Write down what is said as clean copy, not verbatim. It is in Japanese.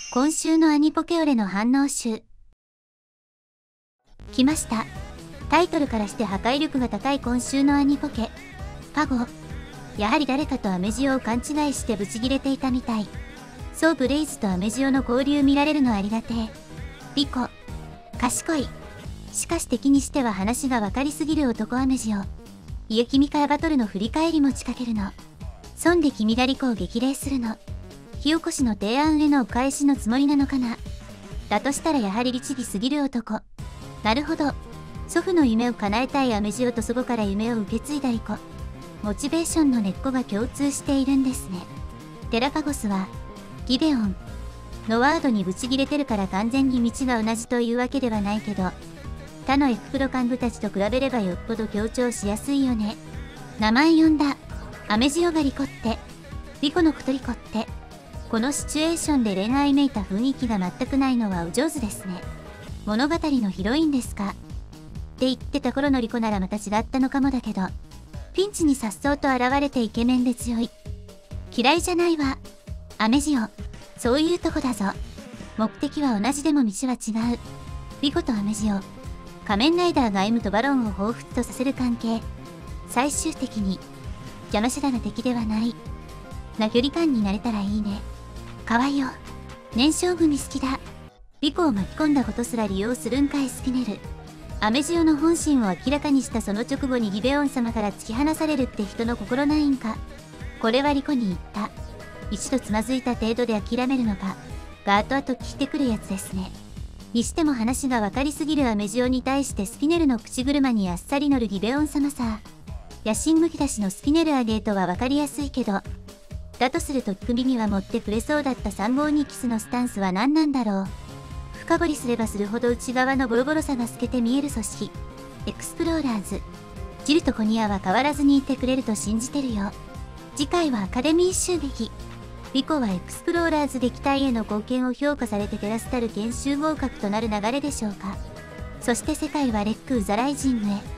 今週のアニポケオレの反応集。来ました。タイトルからして破壊力が高い今週のアニポケ。パゴ。やはり誰かとアメジオを勘違いしてブチギレていたみたい。そうブレイズとアメジオの交流見られるのありがてえ。リコ。賢い。しかし敵にしては話が分かりすぎる男アメジオ。いえ君からバトルの振り返りも仕掛けるの。損で君がリコを激励するの。火起こしの提案へのお返しのつもりなのかな。だとしたらやはり律儀すぎる男。なるほど。祖父の夢を叶えたいアメジオと祖母から夢を受け継いだリコ。モチベーションの根っこが共通しているんですね。テラパゴスは、ギベオンのワードにブチギレてるから完全に道が同じというわけではないけど、他の F プロ幹部たちと比べればよっぽど強調しやすいよね。名前呼んだ。アメジオがリコって。リコのことリコって。このシチュエーションで恋愛めいた雰囲気が全くないのはお上手ですね。物語のヒロインですかって言ってた頃のリコならまた違ったのかもだけど、ピンチに颯爽と現れてイケメンで強い。嫌いじゃないわ。アメジオ。そういうとこだぞ。目的は同じでも道は違う。リコとアメジオ。仮面ライダーが M とバロンを彷彿とさせる関係。最終的に、邪魔者だが敵ではない。な距離感になれたらいいね。かわいよ。年少組好きだ。リコを巻き込んだことすら利用するんかいスピネル。アメジオの本心を明らかにしたその直後にギベオン様から突き放されるって人の心ないんか。これはリコに言った。一度つまずいた程度で諦めるのか。が後々聞いてくるやつですね。にしても話が分かりすぎるアメジオに対してスピネルの口車にあっさり乗るギベオン様さ。野心むき出しのスピネルアゲートは分かりやすいけど。だとすると首には持ってくれそうだった352キスのスタンスは何なんだろう。深掘りすればするほど内側のボロボロさが透けて見える組織。エクスプローラーズ。ジルとコニアは変わらずにいてくれると信じてるよ。次回はアカデミー襲撃。リコはエクスプローラーズ撃退への貢献を評価されてテラスタル研修合格となる流れでしょうか。そして世界はレック・ウザライジングへ。